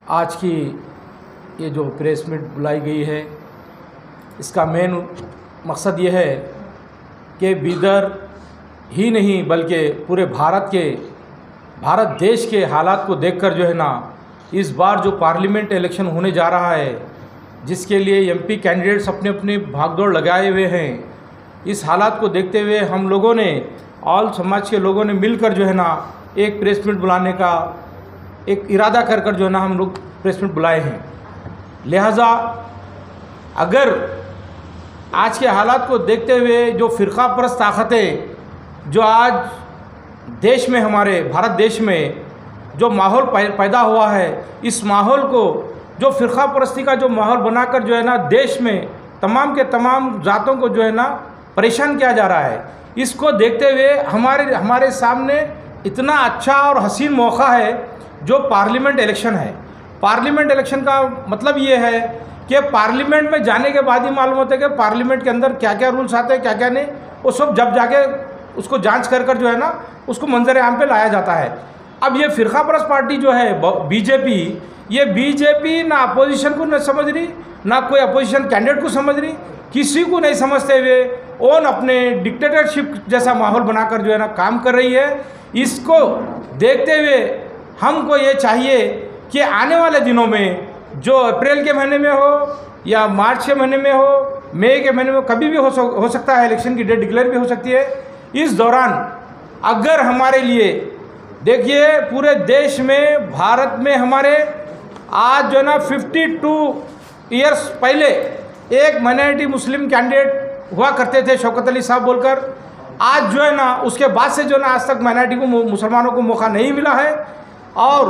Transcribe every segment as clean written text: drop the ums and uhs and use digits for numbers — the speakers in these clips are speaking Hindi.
आज की ये जो प्रेस मीट बुलाई गई है, इसका मेन मकसद ये है कि बीदर ही नहीं बल्कि पूरे भारत देश के हालात को देखकर जो है ना, इस बार जो पार्लियामेंट इलेक्शन होने जा रहा है, जिसके लिए एमपी कैंडिडेट्स अपने अपने भागदौड़ लगाए हुए हैं, इस हालात को देखते हुए हम लोगों ने, ऑल समाज के लोगों ने मिलकर जो है ना, एक प्रेस मीट बुलाने का एक इरादा कर जो है ना, हम लोग प्रेस मीट बुलाए हैं। लिहाजा अगर आज के हालात को देखते हुए जो फ़िरका परस्त ताकतें जो आज देश में, हमारे भारत देश में जो माहौल पैदा हुआ है, इस माहौल को जो फ़िरका परस्ती का जो माहौल बनाकर जो है ना, देश में तमाम के तमाम ज़ातों को जो है ना परेशान किया जा रहा है, इसको देखते हुए हमारे सामने इतना अच्छा और हसीन मौका है जो पार्लियामेंट इलेक्शन है। पार्लियामेंट इलेक्शन का मतलब ये है कि पार्लियामेंट में जाने के बाद ही मालूम होता है कि पार्लियामेंट के अंदर क्या क्या रूल्स आते हैं, क्या क्या नहीं, वो सब जब जाके उसको जांच कर जो है ना, उसको मंजर आम पे लाया जाता है। अब ये फ़िरका परस्त पार्टी जो है बीजेपी, ये बीजेपी ना अपोजिशन को न समझ रही, ना कोई अपोजिशन कैंडिडेट को समझ रही, किसी को नहीं समझते हुए ओन अपने डिक्टेटरशिप जैसा माहौल बनाकर जो है ना काम कर रही है। इसको देखते हुए हमको ये चाहिए कि आने वाले दिनों में, जो अप्रैल के महीने में हो या मार्च के महीने में हो, मई के महीने में, कभी भी हो सकता है, इलेक्शन की डेट डिक्लेयर भी हो सकती है। इस दौरान अगर हमारे लिए, देखिए पूरे देश में, भारत में हमारे आज जो है ना 52 ईयर्स पहले एक माइनॉरिटी मुस्लिम कैंडिडेट हुआ करते थे, शौकत अली साहब बोलकर। आज जो है ना, उसके बाद से जो है ना, आज तक माइनॉरिटी को, मुसलमानों को मौका नहीं मिला है। और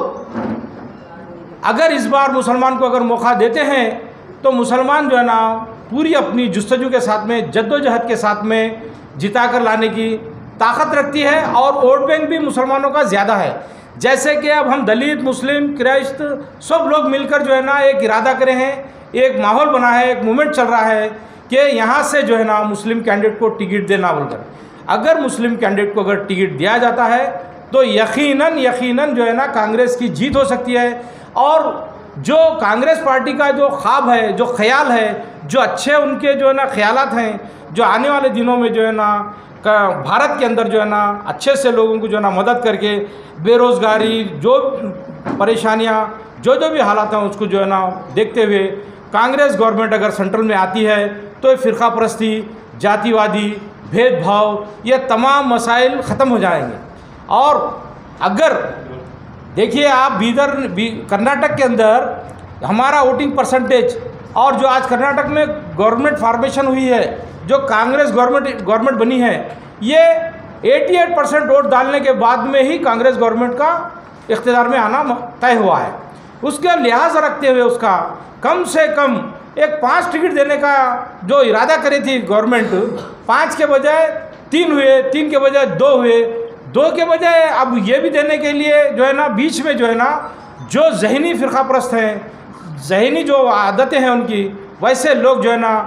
अगर इस बार मुसलमान को अगर मौका देते हैं तो मुसलमान जो है ना, पूरी अपनी जुस्तजू के साथ में, जद्दोजहद के साथ में जिता कर लाने की ताकत रखती है। और वोट बैंक भी मुसलमानों का ज़्यादा है। जैसे कि अब हम दलित, मुस्लिम, क्राइस्त सब लोग मिलकर जो है ना एक इरादा करे हैं, एक माहौल बना है, एक मूवमेंट चल रहा है कि यहाँ से जो है ना मुस्लिम कैंडिडेट को टिकट देना बोलकर। अगर मुस्लिम कैंडिडेट को अगर टिकट दिया जाता है तो यकीनन जो है ना कांग्रेस की जीत हो सकती है। और जो कांग्रेस पार्टी का जो ख्वाब है, जो ख्याल है, जो अच्छे उनके जो है ना ख्यालात हैं, जो आने वाले दिनों में जो है ना भारत के अंदर जो है ना अच्छे से लोगों को जो है ना मदद करके, बेरोज़गारी, जो परेशानियां, जो भी हालात हैं, उसको जो है ना देखते हुए कांग्रेस गवर्नमेंट अगर सेंट्रल में आती है तो फ़िरका परस्ती, जातिवादी, भेदभाव, ये तमाम मसाइल ख़त्म हो जाएंगे। और अगर देखिए आप कर्नाटक के अंदर हमारा वोटिंग परसेंटेज, और जो आज कर्नाटक में गवर्नमेंट फॉर्मेशन हुई है, जो कांग्रेस गवर्नमेंट बनी है, ये 88% वोट डालने के बाद में ही कांग्रेस गवर्नमेंट का इख्तियार में आना तय हुआ है। उसका लिहाज रखते हुए उसका कम से कम एक 5 टिकट देने का जो इरादा करी थी गवर्नमेंट, 5 के बजाय 3 हुए, 3 के बजाय 2 हुए, 2 के बजाय अब ये भी देने के लिए जो है ना, बीच में जो है ना, जो जहनी फ़िरका परस्त हैं, जहनी जो आदतें हैं उनकी, वैसे लोग जो है ना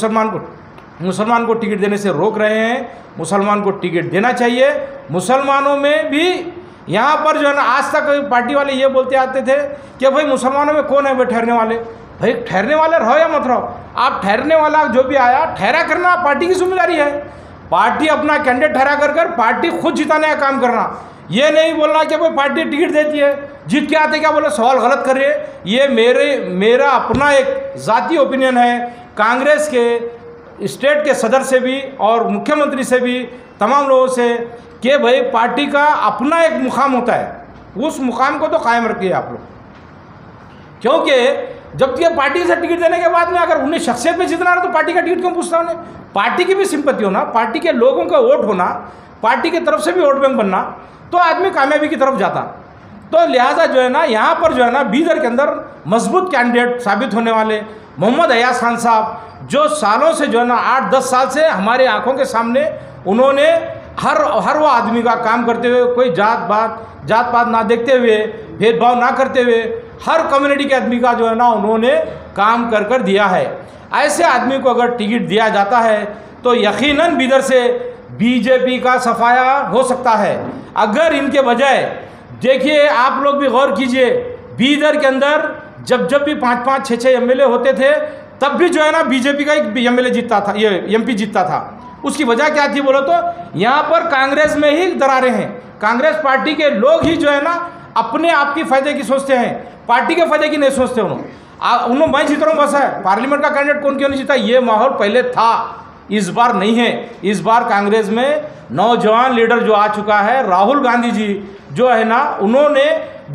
मुसलमान को टिकट देने से रोक रहे हैं। मुसलमान को टिकट देना चाहिए। मुसलमानों में भी यहाँ पर जो है ना, आज तक पार्टी वाले ये बोलते आते थे कि भाई मुसलमानों में कौन है भाई ठहरने वाले। भाई ठहरने वाले रहो या मत रहो, आप ठहरने वाला जो भी आया, ठहरा करना पार्टी की जिम्मेदारी है। पार्टी अपना कैंडिडेट ठहरा कर पार्टी खुद जिताने का काम करना। ये नहीं बोलना कि भाई पार्टी टिकट देती है, जीत के आते क्या बोले, सवाल गलत कर रही है। ये मेरा अपना एक ज़ाती ओपिनियन है, कांग्रेस के स्टेट के सदर से भी और मुख्यमंत्री से भी, तमाम लोगों से, कि भाई पार्टी का अपना एक मुकाम होता है, उस मुकाम को तो कायम रखिए आप लोग। क्योंकि जब तक पार्टी से टिकट देने के बाद में अगर उन्हें शख्सियत में जितना रहा तो पार्टी का टिकट क्यों पूछता उन्हें। पार्टी की भी सिंपत्ति होना, पार्टी के लोगों का वोट होना, पार्टी की तरफ से भी वोट बैंक बनना, तो आदमी कामयाबी की तरफ जाता। तो लिहाजा जो है ना, यहाँ पर जो है ना बीदर के अंदर मजबूत कैंडिडेट साबित होने वाले मोहम्मद अयाज खान साहब, जो सालों से जो है ना 8-10 साल से हमारे आंखों के सामने उन्होंने हर वो आदमी का काम करते हुए, कोई जात पात ना देखते हुए, भेदभाव ना करते हुए, हर कम्युनिटी के आदमी का जो है ना उन्होंने काम कर दिया है। ऐसे आदमी को अगर टिकट दिया जाता है तो यकीनन बीदर से बीजेपी का सफाया हो सकता है। अगर इनके बजाय, देखिए आप लोग भी गौर कीजिए, बीदर के अंदर जब जब भी 5-5, 6-6 एमएलए होते थे, तब भी जो है ना बीजेपी का एक एमएलए जीतता था, ये एमपी जीतता था। उसकी वजह क्या थी बोलो तो, यहाँ पर कांग्रेस में ही दरारें हैं। कांग्रेस पार्टी के लोग ही जो है ना अपने आप की फ़ायदे की सोचते हैं, पार्टी के फ़ायदे की नहीं सोचते। उन्होंने मैं जीत रहा हूँ बस है, पार्लियामेंट का कैंडिडेट कौन क्यों नहीं जीता, ये माहौल पहले था, इस बार नहीं है। इस बार कांग्रेस में नौजवान लीडर जो आ चुका है, राहुल गांधी जी जो है ना, उन्होंने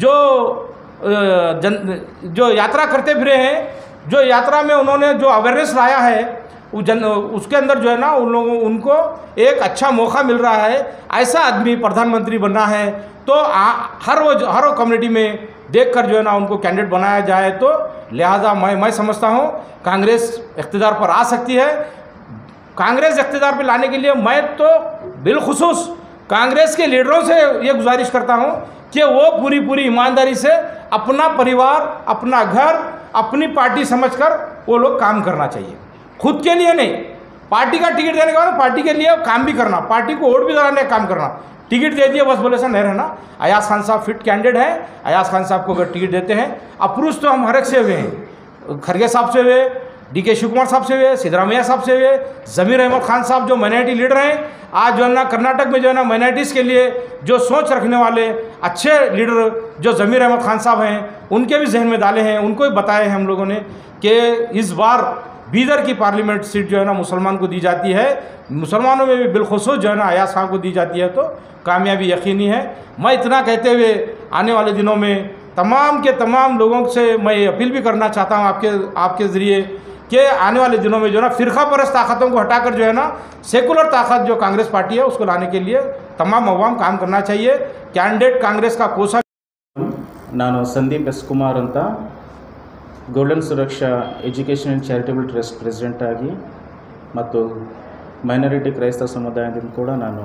जो यात्रा करते फिरे हैं, जो यात्रा में उन्होंने जो अवेयरनेस लाया है, उसके अंदर जो है ना उनको एक अच्छा मौका मिल रहा है। ऐसा आदमी प्रधानमंत्री बनना है तो हर कम्युनिटी में देखकर जो है ना उनको कैंडिडेट बनाया जाए। तो लिहाजा मैं समझता हूँ कांग्रेस इख्तिदार पर आ सकती है। कांग्रेस इख्तिदार पर लाने के लिए मैं तो बिलखुसूस कांग्रेस के लीडरों से ये गुजारिश करता हूँ कि वो पूरी ईमानदारी से अपना परिवार, अपना घर, अपनी पार्टी समझकर वो लोग काम करना चाहिए, खुद के लिए नहीं। पार्टी का टिकट देने के बाद पार्टी के लिए काम भी करना, पार्टी को वोट भी दिलाने का काम करना। टिकट दे दिए बस बोले से नहीं रहना। अयाज खान साहब फिट कैंडिडेट हैं, अयाज खान साहब को अगर टिकट देते हैं, अप्रूव तो हम हर एक से हुए हैं, खरगे साहब से हुए, डीके शिव कुमार साहब से हुए, सिद्धरामैया साहब से हुए, ज़मीर अहमद खान साहब जो माइनॉरिटी लीडर हैं, आज जो है ना कर्नाटक में जो है ना माइनॉरिटीज़ के लिए जो सोच रखने वाले अच्छे लीडर जो ज़मीर अहमद खान साहब हैं, उनके भी जहन में डाले हैं, उनको भी बताए हैं हम लोगों ने कि इस बार बीदर की पार्लियामेंट सीट जो है ना मुसलमान को दी जाती है, मुसलमानों में भी बिलखुसूस जो है ना अयाज खान को दी जाती है, तो कामयाबी यकीनी है। मैं इतना कहते हुए आने वाले दिनों में तमाम के तमाम लोगों से मैं अपील भी करना चाहता हूँ आपके ज़रिए कि आने वाले दिनों में जो है ना फ़िरका परस्त ताकतों को हटाकर जो है ना सेकुलर ताकत जो कांग्रेस पार्टी है उसको लाने के लिए तमाम अवाम काम करना चाहिए। कैंडिडेट कांग्रेस का कोसा ನಾನು ಸಂದೀಪ್ ಎಸ್ ಕುಮಾರ್ ಅಂತ golden Suraksha education and charitable trust president ಆಗಿ ಮತ್ತು ಮೈನಾರಿಟಿ ಕ್ರೈಸ್ತ ಸಮುದಾಯದಿಂದ ಕೂಡ ನಾನು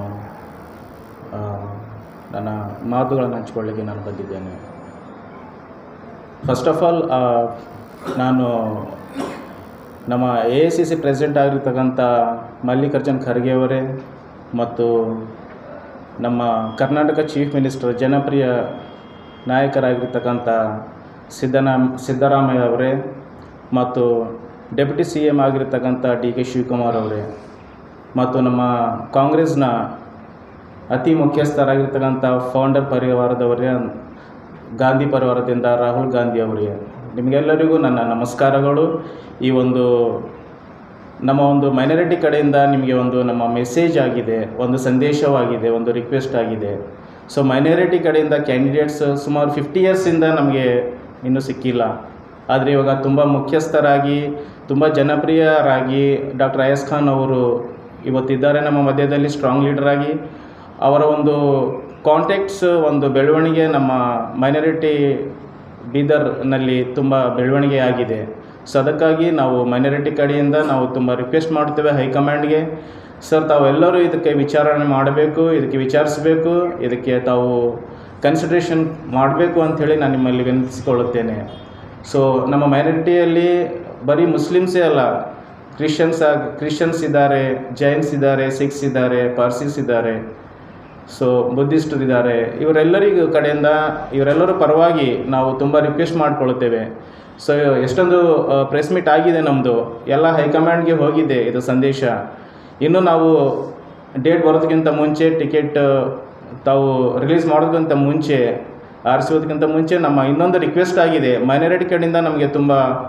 ನನ್ನ ಮಾತುಗಳನ್ನು ಹಂಚಿಕೊಳ್ಳಿಕ್ಕೆ ನಾನು ಬಂದಿದ್ದೇನೆ. ಫಸ್ಟ್ ಆಫ್ ಆಲ್ ನಾನು ನಮ್ಮ AICC ಪ್ರೆಸಿಡೆಂಟ್ ಆಗಿರ್ತಕ್ಕಂಥ ಮಲ್ಲಿಕಾರ್ಜುನ್ ಖರ್ಗೆ ಅವರೇ ಮತ್ತು ನಮ್ಮ ಕರ್ನಾಟಕ ಚೀಫ್ ಮಿನಿಸ್ಟರ್ ಜನಪ್ರಿಯ ನಾಯಕರಾಗಿರ್ತಕ್ಕಂಥ ಸಿದ್ದರಾಮಯ್ಯ ಅವರೇ ಮತ್ತು ಡೆಪ್ಯೂಟಿ CM ಆಗಿರ್ತಕ್ಕಂಥ DK ಶಿವಕುಮಾರ್ ಅವರೇ ಮತ್ತು ನಮ್ಮ ಕಾಂಗ್ರೆಸ್ನ ಅತಿ ಮುಖ್ಯಸ್ಥರಾಗಿರ್ತಕ್ಕಂಥ ಫೌಂಡರ್ ಪರಿವಾರದವರೇ ಗಾಂಧಿ ಪರಿವಾರದಿಂದ ರಾಹುಲ್ ಗಾಂಧಿ ಅವರಿಗೆ ನಿಮಗೆಲ್ಲರಿಗೂ ನನ್ನ ನಮಸ್ಕಾರಗಳು. ಈ ಒಂದು ನಮ್ಮ ಒಂದು ಮೈನಾರಿಟಿ ಕಡೆಯಿಂದ ನಿಮಗೆ ಒಂದು ನಮ್ಮ ಮೆಸೇಜ್ ಆಗಿದೆ, ಒಂದು ಸಂದೇಶವಾಗಿದೆ, ಒಂದು ರಿಕ್ವೆಸ್ಟ್ ಆಗಿದೆ. ಸೊ ಮೈನಾರಿಟಿ ಕಡೆಯಿಂದ ಕ್ಯಾಂಡಿಡೇಟ್ಸ್ ಸುಮಾರು 50 ಇಯರ್ಸಿಂದ ನಮಗೆ ಇನ್ನೂ ಸಿಕ್ಕಿಲ್ಲ. ಆದರೆ ಇವಾಗ ತುಂಬ ಮುಖ್ಯಸ್ಥರಾಗಿ ತುಂಬ ಜನಪ್ರಿಯರಾಗಿ ಡಾಕ್ಟರ್ ಅಯಾಜ್ ಖಾನ್ ಅವರು ಇವತ್ತಿದ್ದಾರೆ ನಮ್ಮ ಮಧ್ಯದಲ್ಲಿ ಸ್ಟ್ರಾಂಗ್ ಲೀಡರಾಗಿ. ಅವರ ಒಂದು ಕಾಂಟ್ಯಾಕ್ಟ್ಸ್ ಒಂದು ಬೆಳವಣಿಗೆ ನಮ್ಮ ಮೈನಾರಿಟಿ ಬೀದರ್ನಲ್ಲಿ ತುಂಬ ಬೆಳವಣಿಗೆ ಆಗಿದೆ. ಸೊ ಅದಕ್ಕಾಗಿ ನಾವು ಮೈನಾರಿಟಿ ಕಡೆಯಿಂದ ನಾವು ತುಂಬ ರಿಕ್ವೆಸ್ಟ್ ಮಾಡ್ತೇವೆ ಹೈಕಮಾಂಡ್ಗೆ, ಸರ್ ತಾವೆಲ್ಲರೂ ಇದಕ್ಕೆ ವಿಚಾರಣೆ ಮಾಡಬೇಕು, ಇದಕ್ಕೆ ವಿಚಾರಿಸಬೇಕು, ಇದಕ್ಕೆ ತಾವು ಕನ್ಸಿಡ್ರೇಷನ್ ಮಾಡಬೇಕು ಅಂಥೇಳಿ ನಾನು ನಿಮ್ಮಲ್ಲಿ ವಿನಂತಿಸಿಕೊಳ್ಳುತ್ತೇನೆ. ಸೊ ನಮ್ಮ ಮೈನಾರಿಟಿಯಲ್ಲಿ ಬರೀ ಮುಸ್ಲಿಮ್ಸೇ ಅಲ್ಲ, ಕ್ರಿಶ್ಚಿಯನ್ಸ್ ಇದ್ದಾರೆ, ಜೈನ್ಸ್ ಇದ್ದಾರೆ, ಸಿಖ್ಸ್ ಇದ್ದಾರೆ, ಪಾರ್ಸೀಸ್ ಇದ್ದಾರೆ, ಸೊ ಬುದ್ಧಿಸ್ಟರಿದ್ದಾರೆ. ಇವರೆಲ್ಲರಿಗೂ ಕಡೆಯಿಂದ ಇವರೆಲ್ಲರ ಪರವಾಗಿ ನಾವು ತುಂಬ ರಿಕ್ವೆಸ್ಟ್ ಮಾಡಿಕೊಳ್ಳುತ್ತೇವೆ. ಸೊ ಎಷ್ಟೊಂದು ಪ್ರೆಸ್ ಮೀಟ್ ಆಗಿದೆ ನಮ್ಮದು, ಎಲ್ಲ ಹೈಕಮಾಂಡ್ಗೆ ಹೋಗಿದೆ ಇದು ಸಂದೇಶ. ಇನ್ನು ನಾವು ಡೇಟ್ ಬರೋದಕ್ಕಿಂತ ಮುಂಚೆ ಟಿಕೆಟ್ ತಾವು ರಿಲೀಸ್ ಮಾಡೋದಕ್ಕಿಂತ ಮುಂಚೆ ಆರಿಸೋದಕ್ಕಿಂತ ಮುಂಚೆ ನಮ್ಮ ಇನ್ನೊಂದು ರಿಕ್ವೆಸ್ಟ್ ಆಗಿದೆ, ಮೈನಾರಿಟಿ ಕಡೆಯಿಂದ ನಮಗೆ ತುಂಬ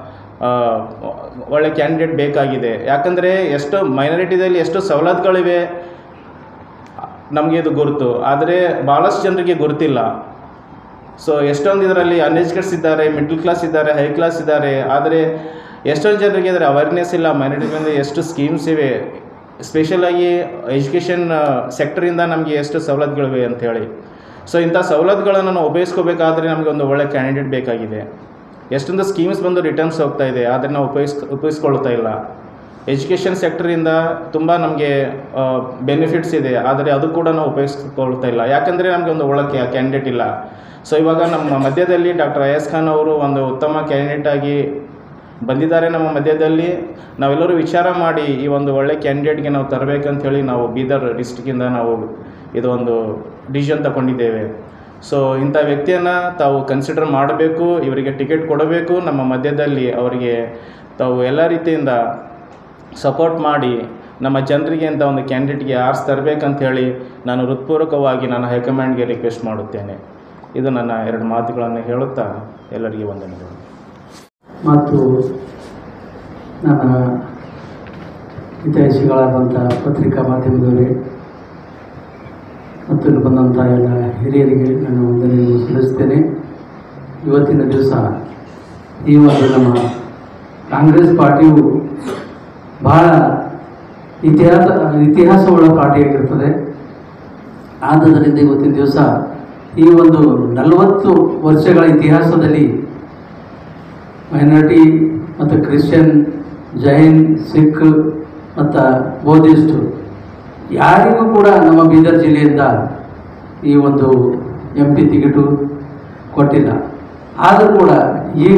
ಒಳ್ಳೆ ಕ್ಯಾಂಡಿಡೇಟ್ ಬೇಕಾಗಿದೆ. ಯಾಕಂದರೆ ಎಷ್ಟು ಮೈನಾರಿಟಿದಲ್ಲಿ ಎಷ್ಟು ಸವಲತ್ತುಗಳಿವೆ ನಮಗೆ ಇದು ಗುರುತು, ಆದರೆ ಭಾಳಷ್ಟು ಜನರಿಗೆ ಗುರುತಿಲ್ಲ. ಸೊ ಎಷ್ಟೊಂದು ಇದರಲ್ಲಿ ಅನ್ಎಜುಕೇಟ್ಸ್ ಇದ್ದಾರೆ, ಮಿಡ್ಲ್ ಕ್ಲಾಸ್ ಇದ್ದಾರೆ, ಹೈ ಕ್ಲಾಸ್ ಇದ್ದಾರೆ, ಆದರೆ ಎಷ್ಟೊಂದು ಜನರಿಗೆ ಅದರ ಅವೇರ್ನೆಸ್ ಇಲ್ಲ. ಮೈನಾರಿಟಿಯಿಂದ ಎಷ್ಟು ಸ್ಕೀಮ್ಸ್ ಇವೆ, ಸ್ಪೆಷಲಾಗಿ ಎಜುಕೇಷನ್ ಸೆಕ್ಟರಿಂದ ನಮಗೆ ಎಷ್ಟು ಸವಲತ್ತುಗಳಿವೆ ಅಂಥೇಳಿ. ಸೊ ಇಂಥ ಸವಲತ್ತುಗಳನ್ನು ನಾವು ಉಪಯೋಗಿಸ್ಕೋಬೇಕಾದ್ರೆ ನಮಗೆ ಒಂದು ಒಳ್ಳೆ ಕ್ಯಾಂಡಿಡೇಟ್ ಬೇಕಾಗಿದೆ. ಎಷ್ಟೊಂದು ಸ್ಕೀಮ್ಸ್ ಬಂದು ರಿಟರ್ನ್ಸ್ ಹೋಗ್ತಾ ಇದೆ, ಆದರೆ ನಾವು ಉಪಯೋಗಿಸ್ಕೊಳ್ತಾ ಇಲ್ಲ. ಎಜುಕೇಷನ್ ಸೆಕ್ಟರಿಂದ ತುಂಬ ನಮಗೆ ಬೆನಿಫಿಟ್ಸ್ ಇದೆ, ಆದರೆ ಅದು ಕೂಡ ನಾವು ಉಪಯೋಗಿಸ್ಕೊಳ್ತಾ ಇಲ್ಲ, ಯಾಕಂದರೆ ನಮಗೆ ಒಂದು ಒಳ್ಳೆ ಕ್ಯಾಂಡಿಡೇಟ್ ಇಲ್ಲ. ಸೊ ಇವಾಗ ನಮ್ಮ ಮಧ್ಯದಲ್ಲಿ ಡಾಕ್ಟರ್ ಅಯಾಜ್ ಖಾನ್ ಅವರು ಒಂದು ಉತ್ತಮ ಕ್ಯಾಂಡಿಡೇಟ್ ಆಗಿ ಬಂದಿದ್ದಾರೆ ನಮ್ಮ ಮಧ್ಯದಲ್ಲಿ. ನಾವೆಲ್ಲರೂ ವಿಚಾರ ಮಾಡಿ ಈ ಒಂದು ಒಳ್ಳೆ ಕ್ಯಾಂಡಿಡೇಟ್ಗೆ ನಾವು ತರಬೇಕಂಥೇಳಿ ನಾವು ಬೀದರ್ ಡಿಸ್ಟ್ರಿಕ್ಕಿಂದ ನಾವು ಇದು ಒಂದು ಡಿಸಿಷನ್ ತಗೊಂಡಿದ್ದೇವೆ. ಸೊ ಇಂಥ ವ್ಯಕ್ತಿಯನ್ನು ತಾವು ಕನ್ಸಿಡರ್ ಮಾಡಬೇಕು, ಇವರಿಗೆ ಟಿಕೆಟ್ ಕೊಡಬೇಕು, ನಮ್ಮ ಮಧ್ಯದಲ್ಲಿ ಅವರಿಗೆ ತಾವು ಎಲ್ಲ ರೀತಿಯಿಂದ ಸಪೋರ್ಟ್ ಮಾಡಿ ನಮ್ಮ ಜನರಿಗೆ ಅಂತ ಒಂದು ಕ್ಯಾಂಡಿಡೇಟ್ಗೆ ಆರಿಸಿ ತರಬೇಕಂತ ಹೇಳಿ ನಾನು ಹೃತ್ಪೂರ್ವಕವಾಗಿ ನಾನು ಹೈಕಮಾಂಡ್ಗೆ ರಿಕ್ವೆಸ್ಟ್ ಮಾಡುತ್ತೇನೆ. ಇದು ನನ್ನ 2 ಮಾತುಗಳನ್ನು ಹೇಳುತ್ತಾ ಎಲ್ಲರಿಗೆ ವಂದನೆಗಳು. ಮತ್ತು ನನ್ನ ಹಿತೈಷಿಗಳಾದಂಥ ಪತ್ರಿಕಾ ಮಾಧ್ಯಮದವರೇ ಮತ್ತು ಇಲ್ಲಿ ಬಂದಂಥ ಎಲ್ಲ ಹಿರಿಯರಿಗೆ ನಾನು ವಂದನೆಯನ್ನು ಸಲ್ಲಿಸ್ತೇನೆ. ಇವತ್ತಿನ ದಿವಸ ಈ ಒಂದು ನಮ್ಮ ಕಾಂಗ್ರೆಸ್ ಪಾರ್ಟಿಯು ಬಹಳ ಇತಿಹಾಸವುಳ್ಳ ಪಾರ್ಟಿಯಾಗಿರ್ತದೆ. ಆದ್ದರಿಂದ ಇವತ್ತಿನ ದಿವಸ ಈ ಒಂದು 40 ವರ್ಷಗಳ ಇತಿಹಾಸದಲ್ಲಿ ಮೈನಾರಿಟಿ ಮತ್ತು ಕ್ರಿಶ್ಚಿಯನ್, ಜೈನ್, ಸಿಖ್ ಮತ್ತು ಬೌದ್ಧಿಸ್ಟು ಯಾರಿಗೂ ಕೂಡ ನಮ್ಮ ಬೀದರ್ ಜಿಲ್ಲೆಯಿಂದ ಈ ಒಂದು MP ಟಿಕೆಟು ಕೊಟ್ಟಿಲ್ಲ. ಆದರೂ ಕೂಡ ಈಗ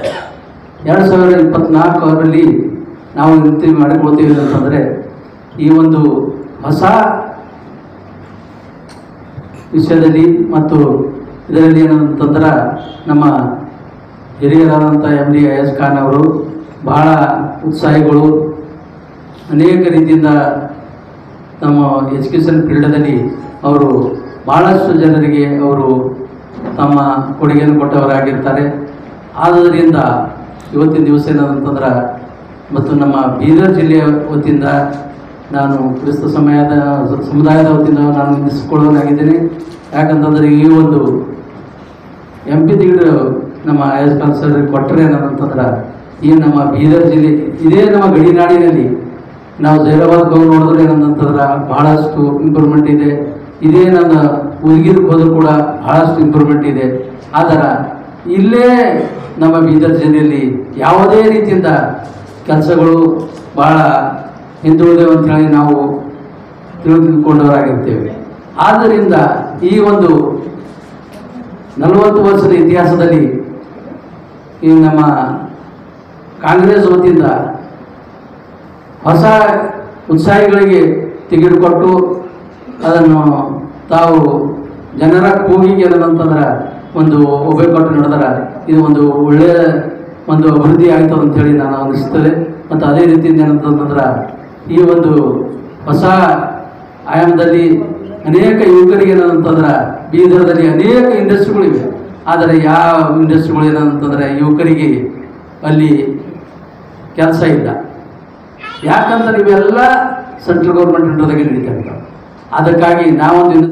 2024ರಲ್ಲಿ ನಾವು ವಿನಂತಿ ಮಾಡಿಕೊಳ್ತೀವಿ ಅಂತಂದರೆ ಈ ಒಂದು ಹೊಸ ವಿಷಯದಲ್ಲಿ ಮತ್ತು ಇದರಲ್ಲಿ ಏನಂತಂದ್ರೆ ನಮ್ಮ ಹಿರಿಯರಾದಂಥ MD ಅಯಾಜ್ ಖಾನ್ ಅವರು ಬಹಳ ಉತ್ಸಾಹಿಗಳು, ಅನೇಕ ರೀತಿಯಿಂದ ನಮ್ಮ ಎಜುಕೇಷನ್ ಫೀಲ್ಡಲ್ಲಿ ಅವರು ಭಾಳಷ್ಟು ಜನರಿಗೆ ಅವರು ತಮ್ಮ ಕೊಡುಗೆಯನ್ನು ಕೊಟ್ಟವರಾಗಿರ್ತಾರೆ. ಆದ್ದರಿಂದ ಇವತ್ತಿನ ದಿವಸ ಏನಂತಂದ್ರೆ ಮತ್ತು ನಮ್ಮ ಬೀದರ್ ಜಿಲ್ಲೆಯ ವತಿಯಿಂದ ನಾನು ಕ್ರಿಸ್ತ ಸಮುದಾಯದ ವತಿಯಿಂದ ನಾನು ನಿಲ್ಲಿಸಿಕೊಳ್ಳೋನಾಗಿದ್ದೇನೆ. ಯಾಕಂತಂದರೆ ಈ ಒಂದು MP ಟಿಕೆಟ್ ನಮ್ಮ ಅಯಾಜ್ ಖಾನ್ ಸರ್ ಕೊಟ್ಟರೆ ಏನಂತಂದ್ರೆ ಈ ನಮ್ಮ ಬೀದರ್ ಜಿಲ್ಲೆ ಇದೇ ನಮ್ಮ ಗಡಿನಾಡಿನಲ್ಲಿ ನಾವು ಜೈರಾಬಾದ್ಗೆ ಹೋಗಿ ನೋಡಿದ್ರೆ ಏನಂತಂದ್ರೆ ಭಾಳಷ್ಟು ಇಂಪ್ರೂವ್ಮೆಂಟ್ ಇದೆ. ಇದೇ ನನ್ನ ಉದ್ಗಿರ್ಗೆ ಹೋದರೂ ಕೂಡ ಭಾಳಷ್ಟು ಇಂಪ್ರೂವ್ಮೆಂಟ್ ಇದೆ. ಆದರೆ ಇಲ್ಲೇ ನಮ್ಮ ಬೀದರ್ ಜಿಲ್ಲೆಯಲ್ಲಿ ಯಾವುದೇ ರೀತಿಯಿಂದ ಕೆಲಸಗಳು ಭಾಳ ಹಿಂದುಳಿದೆವು ಅಂಥೇಳಿ ನಾವು ತಿಳಿದುಕೊಂಡವರಾಗಿರ್ತೇವೆ. ಆದ್ದರಿಂದ ಈ ಒಂದು 40 ವರ್ಷದ ಇತಿಹಾಸದಲ್ಲಿ ಈ ನಮ್ಮ ಕಾಂಗ್ರೆಸ್ ವತಿಯಿಂದ ಹೊಸ ಉತ್ಸಾಹಿಗಳಿಗೆ ಟಿಕೆಟ್ ಕೊಟ್ಟು ಅದನ್ನು ತಾವು ಜನರ ಕೂಗಿಗೆ ಏನಂತಂದ್ರೆ ಒಂದು ಒಬ್ಬೆ ಕೊಟ್ಟು ನಡೆದರೆ ಇದು ಒಂದು ಒಳ್ಳೆಯ ಒಂದು ಅಭಿವೃದ್ಧಿ ಆಗ್ತದೆ ಅಂಥೇಳಿ ನಾನು ಅನ್ನಿಸ್ತದೆ. ಮತ್ತು ಅದೇ ರೀತಿಯಿಂದ ಏನಂತಂದ್ರೆ ಈ ಒಂದು ಹೊಸ ಆಯಾಮದಲ್ಲಿ ಅನೇಕ ಯುವಕರಿಗೆ ಏನಂತಂದ್ರೆ ಬೀದರ್ದಲ್ಲಿ ಅನೇಕ ಇಂಡಸ್ಟ್ರಿಗಳಿವೆ. ಆದರೆ ಯಾವ ಇಂಡಸ್ಟ್ರಿಗಳು ಏನಂತಂದರೆ ಯುವಕರಿಗೆ ಅಲ್ಲಿ ಕೆಲಸ ಇಲ್ಲ. ಯಾಕಂದ್ರೆ ಇವೆಲ್ಲ ಸೆಂಟ್ರಲ್ ಗೌರ್ಮೆಂಟ್ ಅಂಡರ್ದಾಗೆ ನಡೀತಾ ಇರ್ತಾವೆ. ಅದಕ್ಕಾಗಿ ನಾವೊಂದು